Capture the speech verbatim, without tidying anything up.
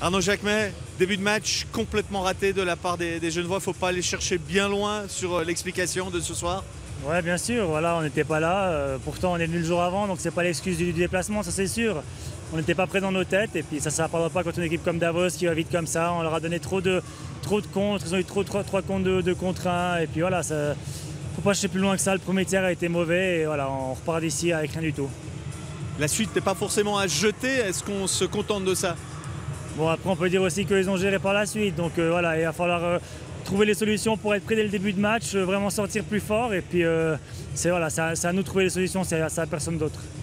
Arnaud Jacquemet, début de match complètement raté de la part des, des Genevois. Il ne faut pas aller chercher bien loin sur euh, l'explication de ce soir. Ouais, bien sûr, voilà, on n'était pas là. Euh, pourtant, on est venu le jour avant, donc c'est pas l'excuse du, du déplacement, ça c'est sûr. On n'était pas prêt dans nos têtes, et puis ça ne s'apprendra pas contre une équipe comme Davos qui va vite comme ça. On leur a donné trop de, trop de contres, ils ont eu trop, trois, trois contre de, de contre un, et puis voilà, il ne faut pas chercher plus loin que ça. Le premier tiers a été mauvais, et voilà, on repart d'ici avec rien du tout. La suite n'est pas forcément à jeter, est-ce qu'on se contente de ça? Bon, après, on peut dire aussi qu'ils ont géré par la suite, donc euh, voilà, il va falloir euh, trouver les solutions pour être prêt dès le début de match, euh, vraiment sortir plus fort, et puis euh, c'est voilà, à nous de trouver les solutions, c'est à personne d'autre.